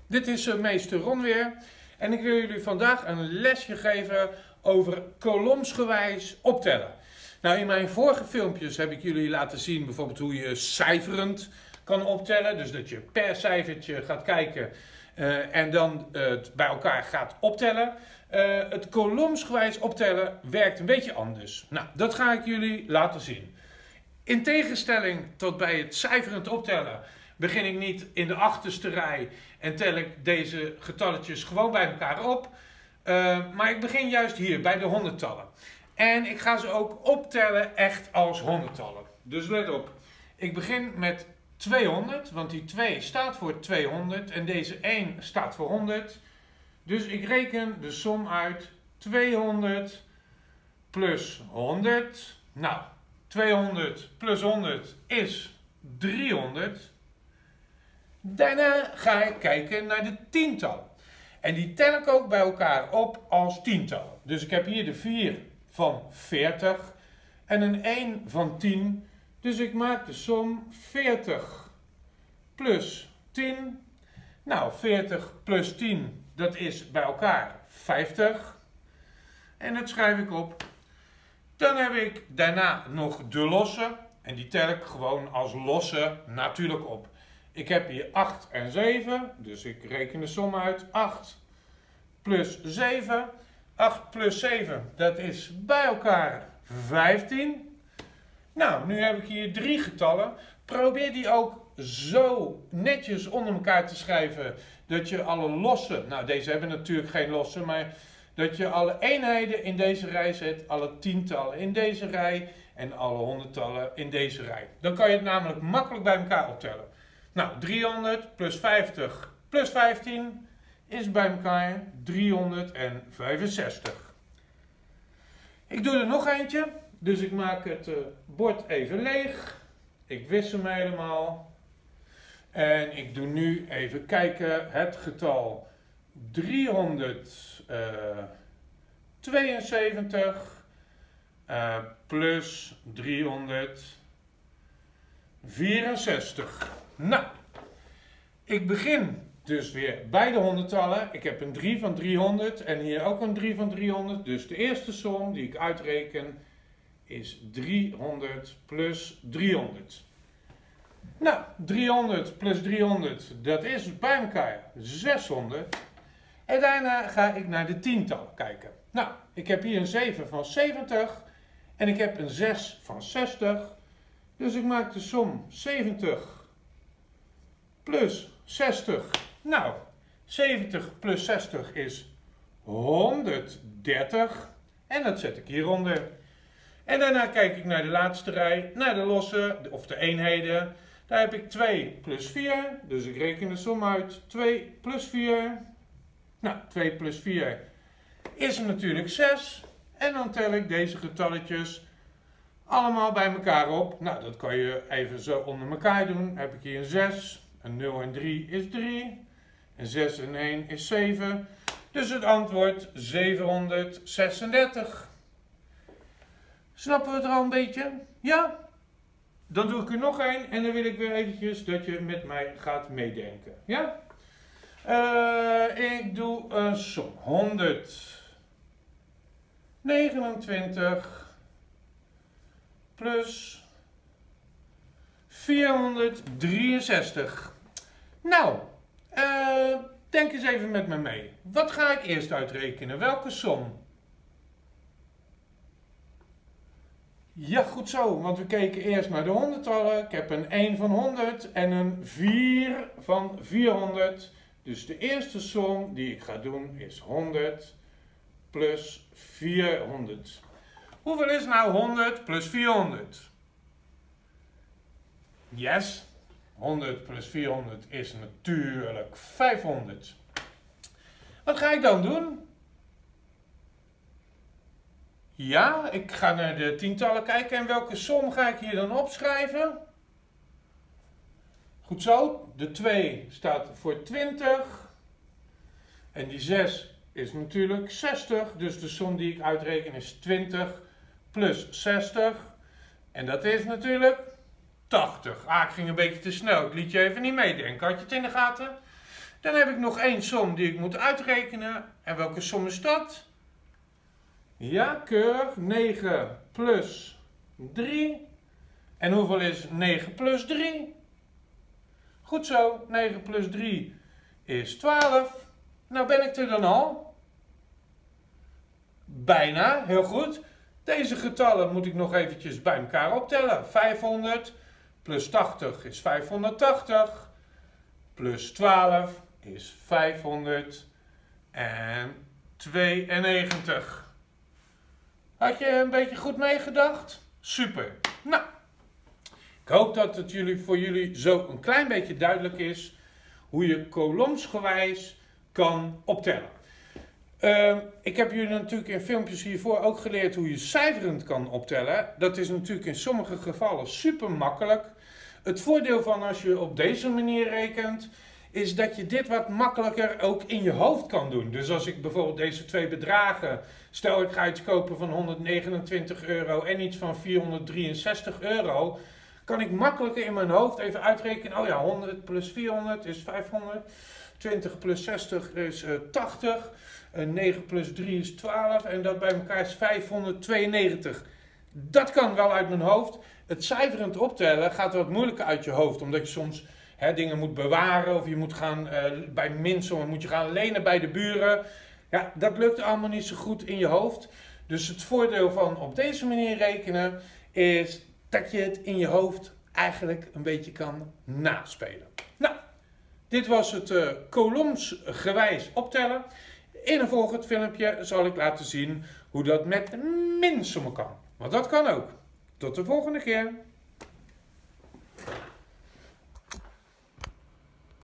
Dit is meester Ron weer en ik wil jullie vandaag een lesje geven over kolomsgewijs optellen. Nou, in mijn vorige filmpjes heb ik jullie laten zien bijvoorbeeld hoe je cijferend kan optellen. Dus dat je per cijfertje gaat kijken en dan het bij elkaar gaat optellen. Het kolomsgewijs optellen werkt een beetje anders. Nou, dat ga ik jullie laten zien. In tegenstelling tot bij het cijferend optellen begin ik niet in de achterste rij en tel ik deze getalletjes gewoon bij elkaar op. Maar ik begin juist hier bij de honderdtallen. En ik ga ze ook optellen echt als honderdtallen. Dus let op, ik begin met 200, want die 2 staat voor 200 en deze 1 staat voor 100. Dus ik reken de som uit 200 plus 100. Nou, 200 plus 100 is 300. Daarna ga ik kijken naar de tientallen. En die tel ik ook bij elkaar op als tientallen. Dus ik heb hier de 4 van 40 en een 1 van 10. Dus ik maak de som 40 plus 10. Nou, 40 plus 10, dat is bij elkaar 50. En dat schrijf ik op. Dan heb ik daarna nog de losse. En die tel ik gewoon als losse natuurlijk op. Ik heb hier 8 en 7. Dus ik reken de som uit. 8 plus 7. 8 plus 7, dat is bij elkaar 15. Nou, nu heb ik hier 3 getallen. Probeer die ook zo netjes onder elkaar te schrijven dat je alle losse, nou deze hebben natuurlijk geen losse, maar dat je alle eenheden in deze rij zet, alle tientallen in deze rij en alle honderdtallen in deze rij. Dan kan je het namelijk makkelijk bij elkaar optellen. Nou, 300 plus 50 plus 15 is bij elkaar 365. Ik doe er nog eentje, dus ik maak het bord even leeg. Ik wis hem helemaal. En ik doe nu even kijken het getal 372 plus 364. Nou, ik begin dus weer bij de honderdtallen. Ik heb een 3 van 300 en hier ook een 3 van 300. Dus de eerste som die ik uitreken is 300 plus 300. Nou, 300 plus 300, dat is bij elkaar 600. En daarna ga ik naar de tientallen kijken. Nou, ik heb hier een 7 van 70 en ik heb een 6 van 60. Dus ik maak de som 70 plus 60. Nou, 70 plus 60 is 130. En dat zet ik hieronder. En daarna kijk ik naar de laatste rij, naar de losse, of de eenheden. Daar heb ik 2 plus 4, dus ik reken de som uit. 2 plus 4. Nou, 2 plus 4 is natuurlijk 6. En dan tel ik deze getalletjes allemaal bij elkaar op. Nou, dat kan je even zo onder elkaar doen. Dan heb ik hier een 6, een 0 en 3 is 3. Een 6 en 1 is 7. Dus het antwoord 736. Snappen we het er al een beetje? Ja? Dan doe ik er nog één en dan wil ik weer eventjes dat je met mij gaat meedenken. Ja? Ik doe een som. 129 plus 463. Nou, denk eens even met me mee. Wat ga ik eerst uitrekenen? Welke som? Ja, goed zo, want we keken eerst naar de honderdtallen. Ik heb een 1 van 100 en een 4 van 400. Dus de eerste som die ik ga doen is 100 plus 400. Hoeveel is nou 100 plus 400? Yes, 100 plus 400 is natuurlijk 500. Wat ga ik dan doen? Ja, ik ga naar de tientallen kijken en welke som ga ik hier dan opschrijven? Goed zo, de 2 staat voor 20 en die 6 is natuurlijk 60, dus de som die ik uitreken is 20 plus 60 en dat is natuurlijk 80. Ah, ik ging een beetje te snel, ik liet je even niet meedenken, had je het in de gaten? Dan heb ik nog één som die ik moet uitrekenen. En welke som is dat? Ja, keurig. 9 plus 3. En hoeveel is 9 plus 3? Goed zo, 9 plus 3 is 12. Nou ben ik er dan al. Bijna, heel goed. Deze getallen moet ik nog eventjes bij elkaar optellen. 500 plus 80 is 580. Plus 12 is 592. Had je een beetje goed meegedacht? Super. Nou, ik hoop dat het voor jullie zo een klein beetje duidelijk is hoe je kolomsgewijs kan optellen. Ik heb jullie natuurlijk in filmpjes hiervoor ook geleerd hoe je cijferend kan optellen. Dat is natuurlijk in sommige gevallen super makkelijk. Het voordeel van als je op deze manier rekent, is dat je dit wat makkelijker ook in je hoofd kan doen. Dus als ik bijvoorbeeld deze twee bedragen, stel ik ga iets kopen van 129 euro en iets van 463 euro, kan ik makkelijker in mijn hoofd even uitrekenen, oh ja, 100 plus 400 is 500, 20 plus 60 is 80, 9 plus 3 is 12 en dat bij elkaar is 592. Dat kan wel uit mijn hoofd. Het cijferend optellen gaat wat moeilijker uit je hoofd, omdat je soms dingen moet bewaren of je moet gaan bij mensen, moet je gaan lenen bij de buren. Ja, dat lukt allemaal niet zo goed in je hoofd. Dus het voordeel van op deze manier rekenen is dat je het in je hoofd eigenlijk een beetje kan naspelen. Nou, dit was het kolomsgewijs optellen. In een volgend filmpje zal ik laten zien hoe dat met minsommen kan. Want dat kan ook. Tot de volgende keer.